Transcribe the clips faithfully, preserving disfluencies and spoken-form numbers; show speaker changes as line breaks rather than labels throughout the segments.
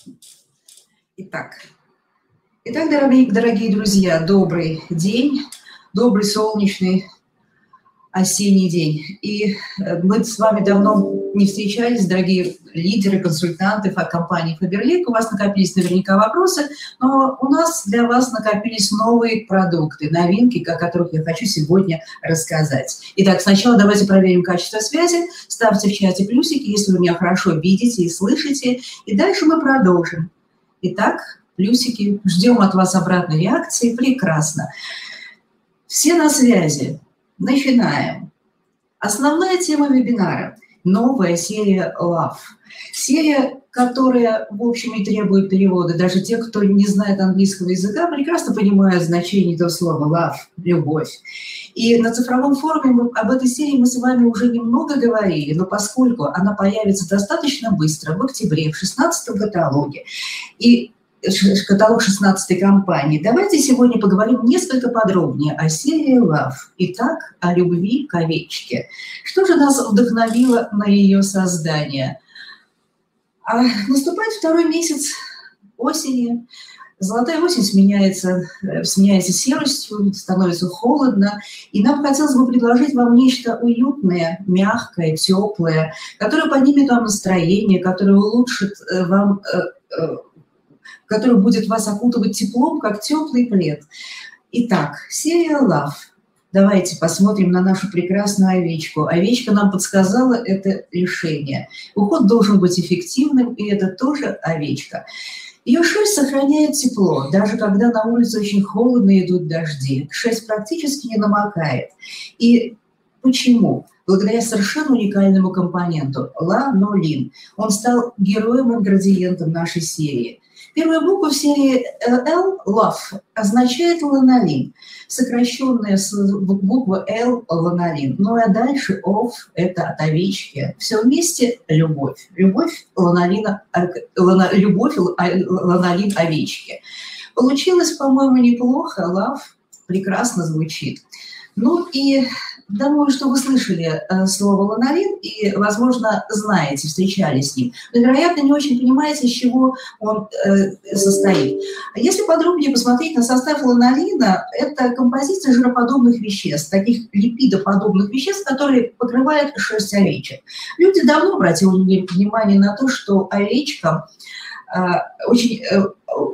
Итак, Итак, дорогие, дорогие друзья, добрый день, добрый солнечный осенний день. И мы с вами давно не встречались, дорогие лидеры, консультанты компании Faberlic. У вас накопились наверняка вопросы, но у нас для вас накопились новые продукты, новинки, о которых я хочу сегодня рассказать. Итак, сначала давайте проверим качество связи. Ставьте в чате плюсики, если вы меня хорошо видите и слышите. И дальше мы продолжим. Итак, плюсики. Ждем от вас обратной реакции. Прекрасно. Все на связи. Начинаем. Основная тема вебинара – новая серия Love. Серия, которая, в общем, не требует перевода. Даже те, кто не знает английского языка, прекрасно понимают значение этого слова love – любовь. И на цифровом форуме мы, об этой серии мы с вами уже немного говорили, но поскольку она появится достаточно быстро, в октябре, в шестнадцатом каталоге, и каталог шестнадцатой компании, давайте сегодня поговорим несколько подробнее о серии Love. Итак, о любви к овечке. Что же нас вдохновило на ее создание? А наступает второй месяц осени. Золотая осень сменяется, сменяется серостью, становится холодно, и нам хотелось бы предложить вам нечто уютное, мягкое, теплое, которое поднимет вам настроение, которое улучшит вам, которое будет вас окутывать теплом, как теплый плед. Итак, серия Love. Давайте посмотрим на нашу прекрасную овечку. Овечка нам подсказала это решение. Уход должен быть эффективным, и это тоже овечка. Ее шерсть сохраняет тепло, даже когда на улице очень холодно и идут дожди. Шерсть практически не намокает. И почему? Благодаря совершенно уникальному компоненту – ланолин. Он стал героем-ингредиентом нашей серии. Первая буква в серии L, love, означает ланолин, сокращенная с буквы L, ланолин. Ну а дальше of – это от овечки. Все вместе – любовь. Любовь, ланолина, лана, любовь, ланолин овечки. Получилось, по-моему, неплохо. Love прекрасно звучит. Ну и думаю, что вы слышали слово ланолин и, возможно, знаете, встречались с ним. Но, вероятно, не очень понимаете, из чего он э, состоит. Если подробнее посмотреть на состав ланолина, это композиция жироподобных веществ, таких липидоподобных веществ, которые покрывают шерсть овечек. Люди давно обратили внимание на то, что овечка э, очень... Э,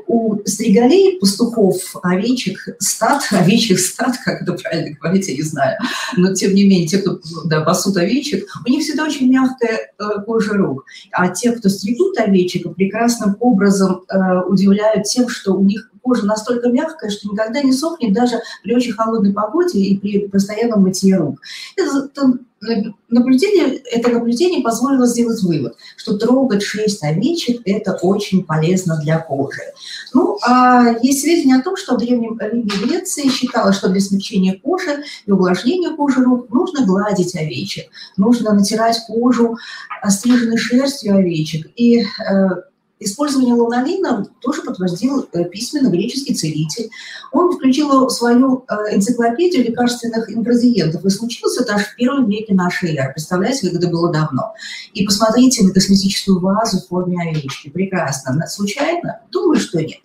у стригалей, пастухов, овечек, стад, овечьих стад, как это правильно говорить, я не знаю, но тем не менее, те, кто да, пасут овечек, у них всегда очень мягкая э, кожа рук. А те, кто стригут овечек, прекрасным образом э, удивляют тем, что у них кожа настолько мягкая, что никогда не сохнет даже при очень холодной погоде и при постоянном мытье рук. Это, наблюдение, это наблюдение позволило сделать вывод, что трогать шерсть овечек – это очень полезно для кожи. Ну, а есть сведения о том, что в Древнем Риме и Греции считалось, что для смягчения кожи и увлажнения кожи рук нужно гладить овечек, нужно натирать кожу остриженной шерстью овечек. И э, использование ланолина тоже подтвердил письменно греческий целитель. Он включил в свою энциклопедию лекарственных ингредиентов. И случилось это аж в первом веке нашей эры. Представляете, как это было давно. И посмотрите на косметическую вазу в форме овечки. Прекрасно. Случайно? Думаю, что нет.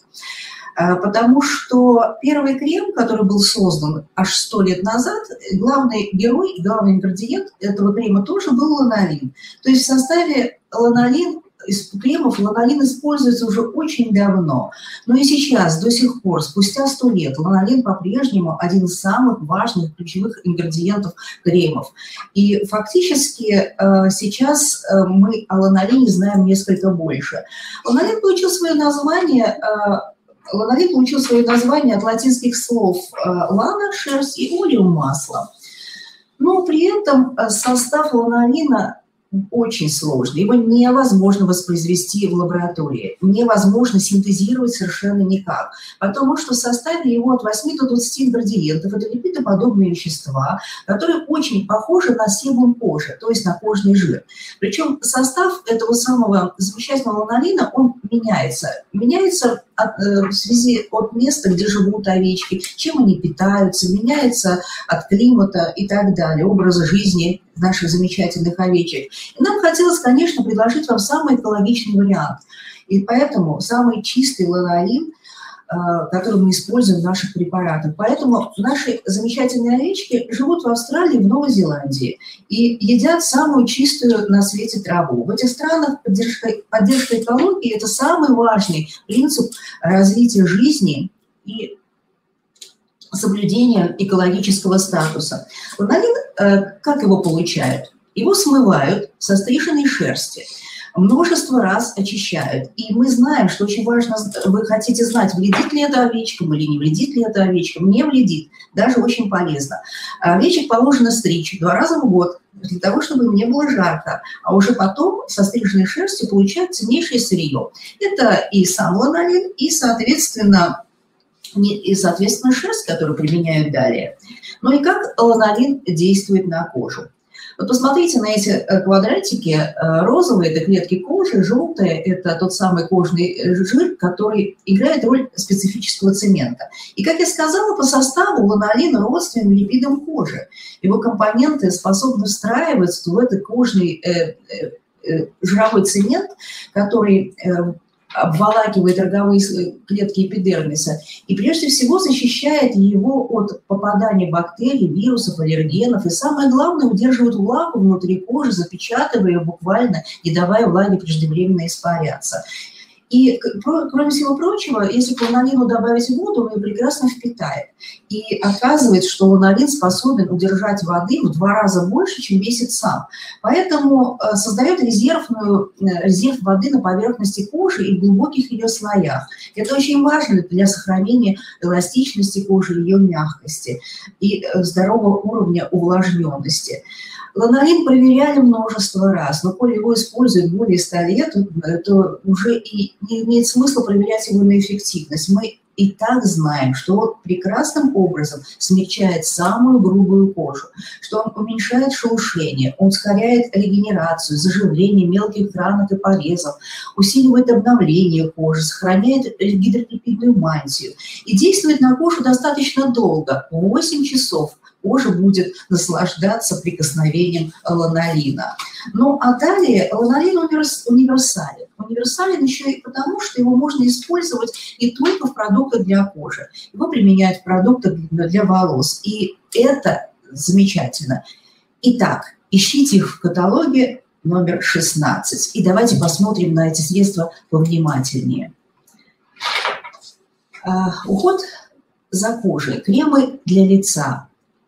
Потому что первый крем, который был создан аж сто лет назад, главный герой, главный ингредиент этого крема тоже был ланолин. То есть в составе ланолин из кремов ланолин используется уже очень давно. Но и сейчас, до сих пор, спустя сто лет, ланолин по-прежнему один из самых важных ключевых ингредиентов кремов. И фактически сейчас мы о ланолине знаем несколько больше. Ланолин получил свое название... Ланолин получил свое название от латинских слов лана – шерсть и олеум – масло. Но при этом состав ланолина очень сложный. Его невозможно воспроизвести в лаборатории, невозможно синтезировать совершенно никак, потому что в составе его от восьми до двадцати ингредиентов. Это липидоподобные вещества, которые очень похожи на себум кожи, то есть на кожный жир. Причем состав этого самого замечательного ланолина, он меняется. Меняется от, э, в связи от места, где живут овечки, чем они питаются, меняется от климата и так далее, образа жизни наших замечательных овечек. И нам хотелось, конечно, предложить вам самый экологичный вариант. И поэтому самый чистый ланолин, который мы используем в наших препаратах. Поэтому наши замечательные овечки живут в Австралии, в Новой Зеландии и едят самую чистую на свете траву. В этих странах поддержка, поддержка экологии – это самый важный принцип развития жизни и соблюдения экологического статуса. Ланолин, как его получают? Его смывают со стриженной шерсти. Множество раз очищают. И мы знаем, что очень важно, вы хотите знать, вредит ли это овечкам или не вредит ли это овечкам. Не вредит, даже очень полезно. Овечек положено стричь два раза в год, для того, чтобы им не было жарко. А уже потом со стриженной шерстью получают ценнейшее сырье. Это и сам ланолин, и, соответственно, и, соответственно, шерсть, которую применяют далее. Ну и как ланолин действует на кожу. Вот посмотрите на эти квадратики. Розовые – это клетки кожи, желтые – это тот самый кожный жир, который играет роль специфического цемента. И, как я сказала, по составу ланолин родственен липидам кожи. Его компоненты способны встраиваться в этот кожный э, э, жировой цемент, который э, обволакивает роговые клетки эпидермиса и прежде всего защищает его от попадания бактерий, вирусов, аллергенов и, самое главное, удерживает влагу внутри кожи, запечатывая ее буквально, не давая влаге преждевременно испаряться. И, кроме всего прочего, если к ланолину добавить воду, он ее прекрасно впитает. И оказывается, что ланолин способен удержать воды в два раза больше, чем весит сам. Поэтому создает резервную, резерв воды на поверхности кожи и в глубоких ее слоях. Это очень важно для сохранения эластичности кожи, ее мягкости и здорового уровня увлажненности. Ланолин проверяли множество раз, но коли его используют более ста лет, то уже и не имеет смысла проверять его на эффективность. Мы и так знаем, что он прекрасным образом смягчает самую грубую кожу, что он уменьшает шелушение, он ускоряет регенерацию, заживление мелких ранок и порезов, усиливает обновление кожи, сохраняет гидролипидную мантию и действует на кожу достаточно долго, восемь часов. Кожа будет наслаждаться прикосновением ланолина. Ну, а далее ланолин универсален. Универсален еще и потому, что его можно использовать не только в продуктах для кожи. Его применяют в продуктах для волос. И это замечательно. Итак, ищите их в каталоге номер шестнадцать. И давайте посмотрим на эти средства повнимательнее. Уход за кожей. Кремы для лица.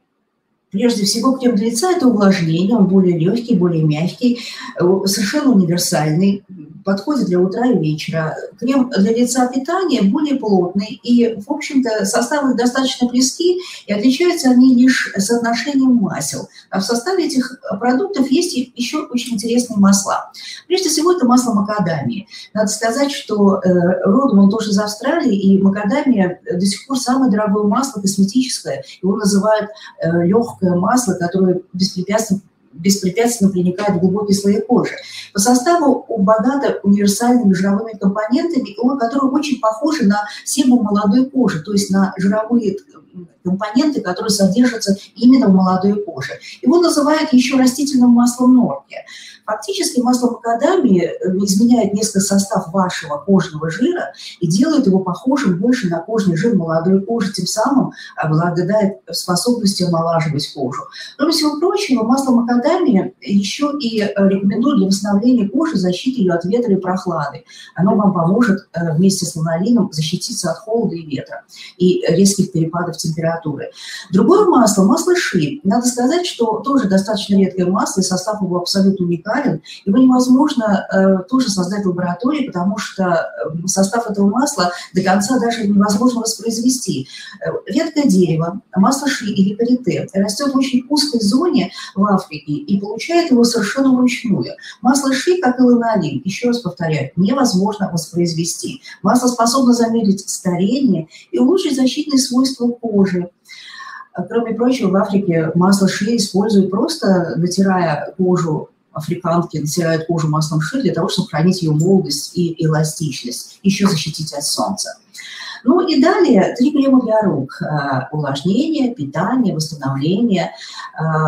Прежде всего, крем для лица – это увлажнение, он более легкий, более мягкий, совершенно универсальный, подходит для утра и вечера. Крем для лица питания более плотный, и, в общем-то, составы достаточно близки, и отличаются они лишь соотношением масел. А в составе этих продуктов есть еще очень интересные масла. Прежде всего, это масло макадамии. Надо сказать, что э, родом он тоже из Австралии, и макадамия до сих пор самое дорогое масло косметическое. Его называют э, легкое масло, которое беспрепятственно беспрепятственно проникает в глубокие слои кожи. По составу богато универсальными жировыми компонентами, которые очень похожи на себум молодой кожи, то есть на жировые компоненты, которые содержатся именно в молодой коже. Его называют еще растительным маслом норки. Фактически масло макадамии изменяет несколько состав вашего кожного жира и делает его похожим больше на кожный жир молодой кожи, тем самым обладает способностью омолаживать кожу. Кроме всего прочего, масло макадамии еще и рекомендуют для восстановления кожи, защиты ее от ветра и прохлады. Оно вам поможет вместе с ланолином защититься от холода и ветра и резких перепадов температуры. Другое масло, масло ши. Надо сказать, что тоже достаточно редкое масло, и состав его абсолютно уникальный. Его невозможно э, тоже создать в лаборатории, потому что э, состав этого масла до конца даже невозможно воспроизвести. Э, редкое дерево, масло ши или карите, растет в очень узкой зоне в Африке и получает его совершенно вручную. Масло ши, как и ланолин, еще раз повторяю, невозможно воспроизвести. Масло способно замедлить старение и улучшить защитные свойства кожи. Кроме прочего, в Африке масло ши используют просто натирая кожу. Африканки натирают кожу маслом ши для того, чтобы сохранить ее молодость и эластичность, еще защитить от солнца. Ну и далее три крема для рук. Увлажнение, питание, восстановление,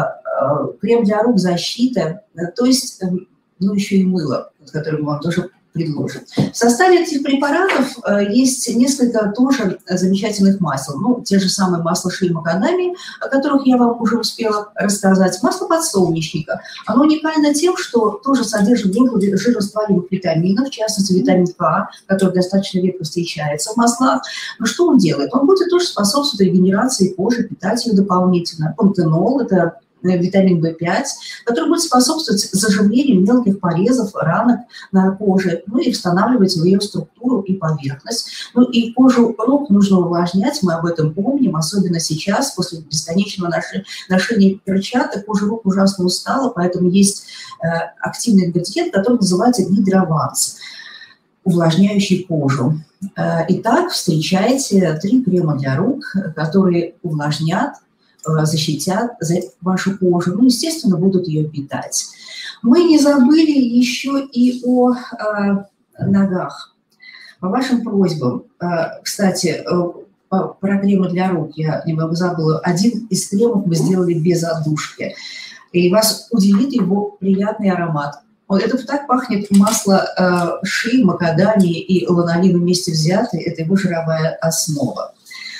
крем для рук, защита, то есть, ну еще и мыло, которое мы вам тоже предложим. В составе этих препаратов есть несколько тоже замечательных масел. Ну, те же самые масла ши и макадамии, о которых я вам уже успела рассказать. Масло подсолнечника. Оно уникально тем, что тоже содержит много жирорастворимых витаминов, в частности витамин К, который достаточно редко встречается в маслах. Но что он делает? Он будет тоже способствовать регенерации кожи, питать ее дополнительно. Пантенол – это витамин В пять, который будет способствовать заживлению мелких порезов, ранок на коже, ну и восстанавливать ее структуру и поверхность. Ну и кожу рук нужно увлажнять, мы об этом помним, особенно сейчас, после бесконечного ношения перчаток, кожа рук ужасно устала, поэтому есть э, активный ингредиент, который называется гидрованс, увлажняющий кожу. Э, итак, встречайте три крема для рук, которые увлажнят, защитят вашу кожу, ну, естественно, будут ее питать. Мы не забыли еще и о э, ногах. По вашим просьбам, э, кстати, э, про кремы для рук я немного забыла. Один из кремов мы сделали без отдушки, и вас удивит его приятный аромат. Вот это так пахнет масло э, ши, макадамии и ланолин вместе взятые, это его жировая основа.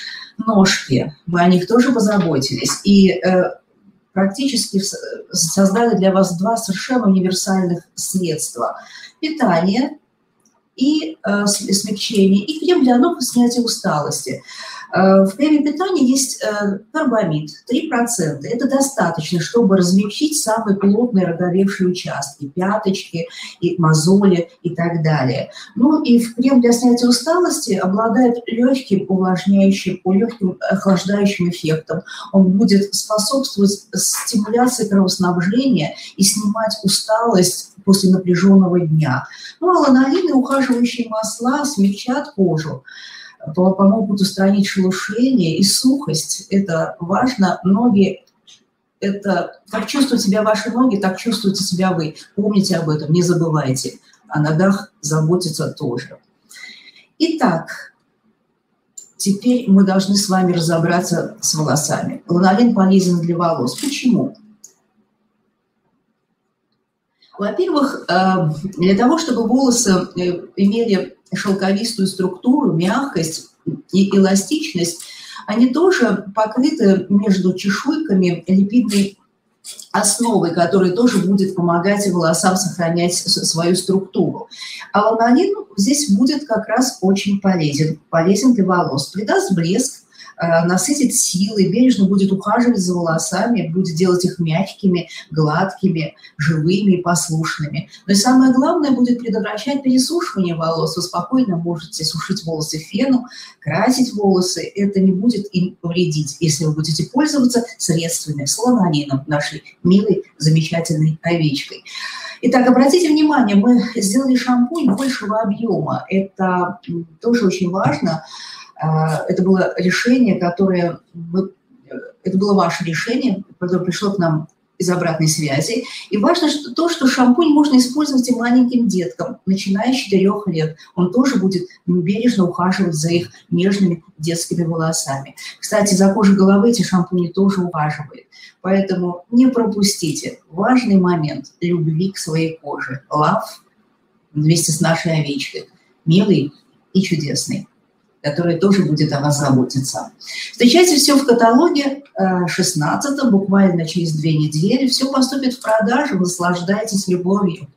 Ножки, мы о них тоже позаботились, и э, практически создали для вас два совершенно универсальных средства. Питание и э, смягчение, и крем для ног и снятия усталости. Э, в креме питания есть э, карбамид, три процента. Это достаточно, чтобы размягчить самые плотные роговевшие участки, пяточки, и мозоли и так далее. Ну и в крем для снятия усталости обладает легким увлажняющим, легким охлаждающим эффектом. Он будет способствовать стимуляции кровоснабжения и снимать усталость после напряженного дня. Ну а ланолин и ухаживающие масла смягчат кожу, помогут устранить шелушение и сухость. Это важно. Ноги, это как чувствуют себя ваши ноги, так чувствуете себя вы. Помните об этом, не забывайте. О ногах заботиться тоже. Итак, теперь мы должны с вами разобраться с волосами. Ланолин полезен для волос. Почему? Во-первых, для того, чтобы волосы имели шелковистую структуру, мягкость и эластичность, они тоже покрыты между чешуйками липидной основой, которая тоже будет помогать волосам сохранять свою структуру. А ланолин здесь будет как раз очень полезен, полезен для волос, придаст блеск, насытит силой, бережно будет ухаживать за волосами, будет делать их мягкими, гладкими, живыми и послушными. Но и самое главное, будет предотвращать пересушивание волос. Вы спокойно можете сушить волосы феном, красить волосы. Это не будет им вредить, если вы будете пользоваться средствами с ланолином, нашей милой, замечательной овечкой. Итак, обратите внимание, мы сделали шампунь большего объема. Это тоже очень важно. Это было решение, которое... Это было ваше решение, которое пришло к нам из обратной связи. И важно что, то, что шампунь можно использовать и маленьким деткам, начиная с четырёх лет. Он тоже будет бережно ухаживать за их нежными детскими волосами. Кстати, за кожей головы эти шампуни тоже ухаживают. Поэтому не пропустите важный момент любви к своей коже. Love вместе с нашей овечкой. Милый и чудесный, который тоже будет о вас заботиться. Встречайте все в каталоге шестнадцатом, буквально через две недели. Все поступит в продажу, наслаждайтесь любовью.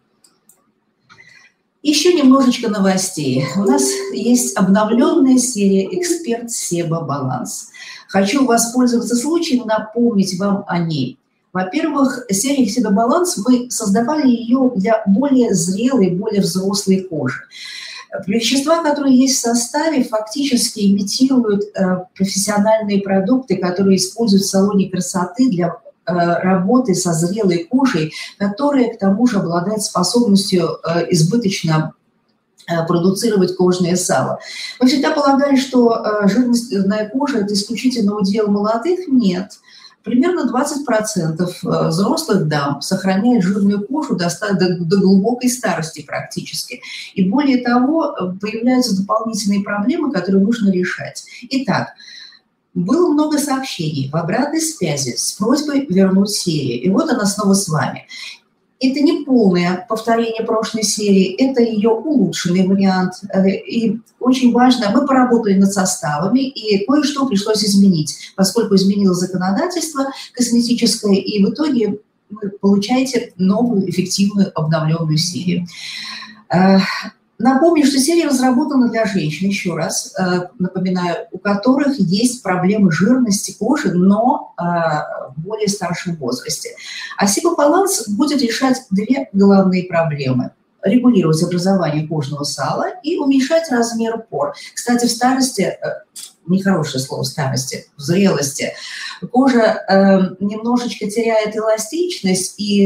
Еще немножечко новостей. У нас есть обновленная серия «Эксперт Себа Баланс». Хочу воспользоваться случаем, напомнить вам о ней. Во-первых, серия «Себа Баланс», мы создавали ее для более зрелой, более взрослой кожи. Вещества, которые есть в составе, фактически имитируют э, профессиональные продукты, которые используют в салоне красоты для э, работы со зрелой кожей, которая, к тому же, обладает способностью э, избыточно э, продуцировать кожное сало. Мы всегда полагали, что э, жирная кожа – это исключительно удел молодых. Нет. Примерно двадцать процентов взрослых дам сохраняют жирную кожу до, до, до глубокой старости практически. И более того, появляются дополнительные проблемы, которые нужно решать. Итак, было много сообщений в обратной связи с просьбой вернуть серию. И вот она снова с вами. это не полное повторение прошлой серии, это ее улучшенный вариант. И очень важно, мы поработали над составами, и кое-что пришлось изменить, поскольку изменилось законодательство косметическое, и в итоге вы получаете новую эффективную обновленную серию. Напомню, что серия разработана для женщин, еще раз напоминаю, у которых есть проблемы жирности кожи, но в более старшем возрасте. А Сибобаланс будет решать две главные проблемы. Регулировать образование кожного сала и уменьшать размер пор. Кстати, в старости, нехорошее слово старости, в зрелости, кожа немножечко теряет эластичность, и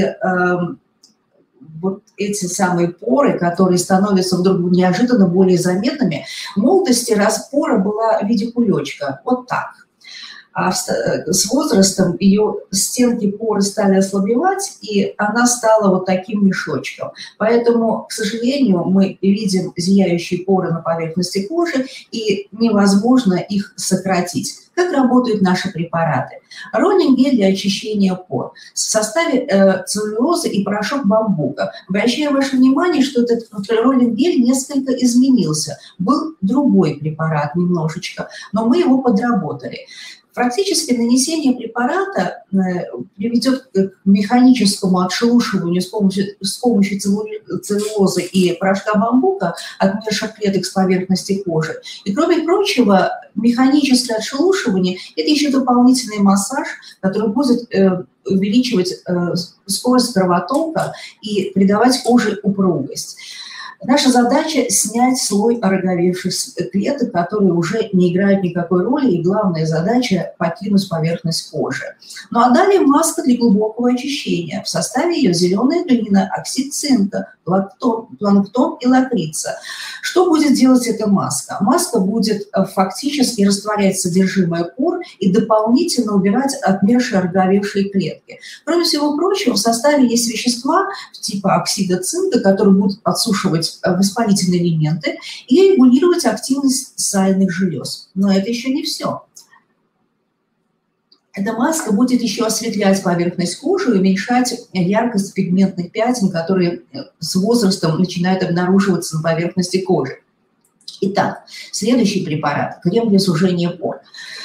вот эти самые поры, которые становятся вдруг неожиданно более заметными. В молодости распора была в виде кулечка, вот так. А с возрастом ее стенки поры стали ослабевать, и она стала вот таким мешочком. Поэтому, к сожалению, мы видим зияющие поры на поверхности кожи, и невозможно их сократить. Как работают наши препараты? Роллинг-гель для очищения пор в составе э, целлюлозы и порошок бамбука. Обращаю ваше внимание, что этот роллинг-гель несколько изменился. Был другой препарат немножечко, но мы его подработали. Практически нанесение препарата приведет к механическому отшелушиванию с помощью, с помощью целлюлозы и порошка бамбука отмерших клеток с поверхности кожи. И, кроме прочего, механическое отшелушивание – это еще дополнительный массаж, который будет увеличивать скорость кровотока и придавать коже упругость. Наша задача – снять слой ороговевших клеток, которые уже не играют никакой роли, и главная задача – покинуть поверхность кожи. Ну а далее маска для глубокого очищения. В составе ее зеленая глина, оксид цинка, планктон, планктон и лакрица. Что будет делать эта маска? Маска будет фактически растворять содержимое пор и дополнительно убирать отмершие ороговевшие клетки. Кроме всего прочего, в составе есть вещества типа оксида цинка, которые будут подсушивать воспалительные элементы и регулировать активность сальных желез. Но это еще не все. Эта маска будет еще осветлять поверхность кожи и уменьшать яркость пигментных пятен, которые с возрастом начинают обнаруживаться на поверхности кожи. Итак, следующий препарат – крем для сужения пор.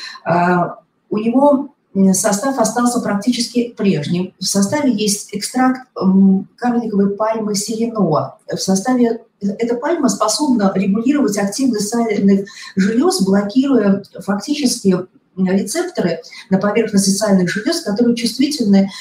У него состав остался практически прежним. В составе есть экстракт карликовой пальмы сиреноа. В составе эта пальма способна регулировать активность сальных желез, блокируя фактически рецепторы на поверхности сальных желез, которые чувствительны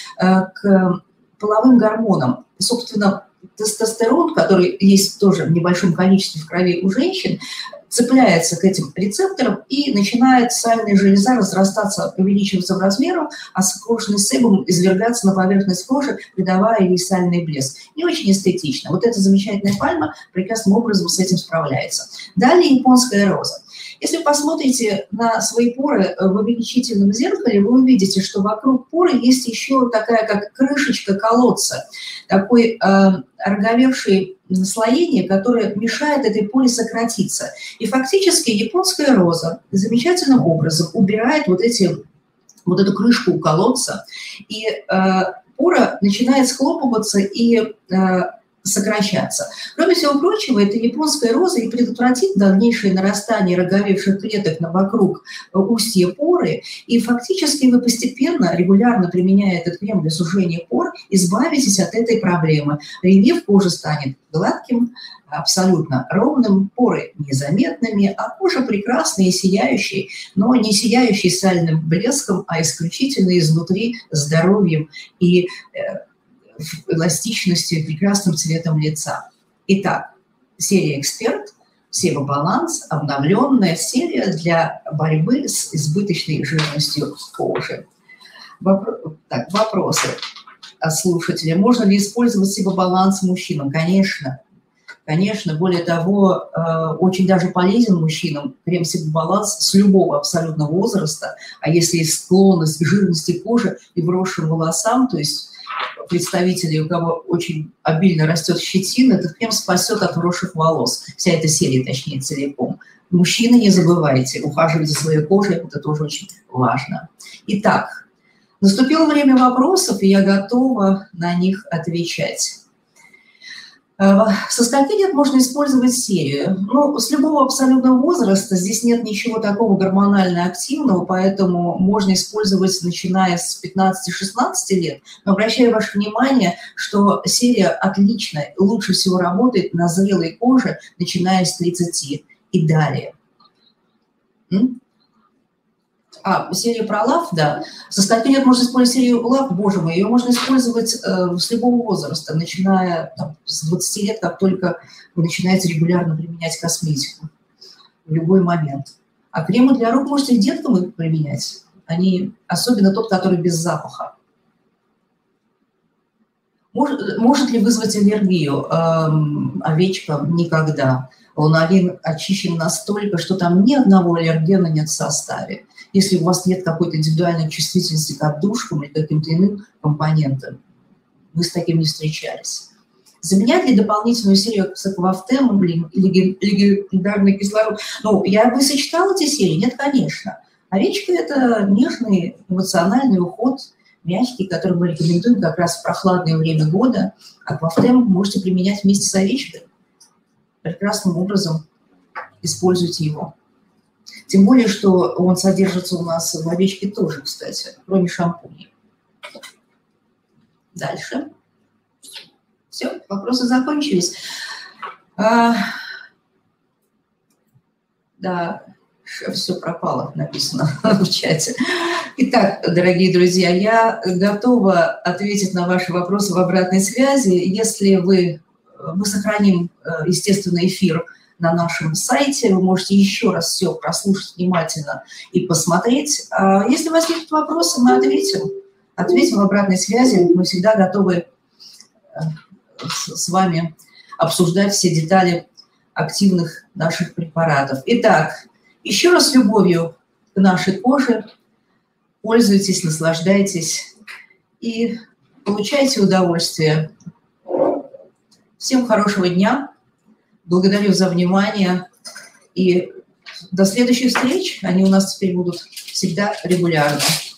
к половым гормонам. Собственно, тестостерон, который есть тоже в небольшом количестве в крови у женщин, цепляется к этим рецепторам и начинает сальная железа разрастаться, увеличиваться в размерах, а кожный себум извергаться на поверхность кожи, придавая ей сальный блеск. Не очень эстетично. Вот эта замечательная пальма прекрасным образом с этим справляется. Далее японская роза. Если вы посмотрите на свои поры в увеличительном зеркале, вы увидите, что вокруг поры есть еще такая, как крышечка колодца, такой э, ороговевший наслоение, которое мешает этой поре сократиться. И фактически японская роза замечательным образом убирает вот, эти, вот эту крышку у колодца, и э, пора начинает схлопываться и э, сокращаться. Кроме всего прочего, эта японская роза и предотвратит дальнейшее нарастание роговевших клеток на вокруг устья поры, и фактически вы постепенно, регулярно применяя этот крем для сужения пор, избавитесь от этой проблемы. Рельеф кожи станет гладким, абсолютно ровным, поры незаметными, а кожа прекрасная и сияющая, но не сияющая сальным блеском, а исключительно изнутри здоровьем и эластичностью и прекрасным цветом лица. Итак, серия «Эксперт», Сибобаланс, обновленная серия для борьбы с избыточной жирностью кожи. Вопро... Так, вопросы от слушателя. Можно ли использовать Сибобаланс мужчинам? Конечно. Конечно, более того, очень даже полезен мужчинам крем Сибобаланс с любого абсолютно возраста, а если есть склонность к жирности кожи и вросшим волосам, то есть представителей, у кого очень обильно растет щетина, этот крем спасет от вросших волос. Вся эта серия, точнее, целиком. Мужчины, не забывайте, ухаживать за своей кожей, это тоже очень важно. Итак, Наступило время вопросов, и я готова на них отвечать. Со скольки лет можно использовать серию? Ну, с любого абсолютного возраста, здесь нет ничего такого гормонально активного, поэтому можно использовать, начиная с пятнадцати-шестнадцати лет. Но обращаю ваше внимание, что серия отлично, лучше всего работает на зрелой коже, начиная с тридцати и далее. М? А, серия про лав, да. Со скольки лет можно использовать серию лав? Боже мой, ее можно использовать э, с любого возраста, начиная там, с двадцати лет, как только вы начинаете регулярно применять косметику. В любой момент. А кремы для рук можете и деткам применять. Они, особенно тот, который без запаха. Может, может ли вызвать аллергию? Эм, овечка никогда. Ланолин очищен настолько, что там ни одного аллергена нет в составе. Если у вас нет какой-то индивидуальной чувствительности к отдушкам или каким-то иным компонентам, вы с таким не встречались. Заменять ли дополнительную серию с аквафтемом или легендарный кислород? Ну, я бы сочетала эти серии? Нет, конечно. Овечка – это нежный эмоциональный уход, мягкий, который мы рекомендуем как раз в прохладное время года. Аквафтем можете применять вместе с овечкой. Прекрасным образом используйте его. Тем более, что он содержится у нас в овечке тоже, кстати, кроме шампуня. Дальше. Все, вопросы закончились. А, да, все пропало, написано в чате. Итак, дорогие друзья, я готова ответить на ваши вопросы в обратной связи. Если вы, мы сохраним, естественно, эфир на нашем сайте, вы можете еще раз все прослушать внимательно и посмотреть. Если возникнут вопросы, мы ответим. Ответим в обратной связи. Мы всегда готовы с вами обсуждать все детали активных наших препаратов. Итак, еще раз с любовью к нашей коже. Пользуйтесь, наслаждайтесь и получайте удовольствие. Всем хорошего дня. Благодарю за внимание. И до следующих встреч. Они у нас теперь будут всегда регулярно.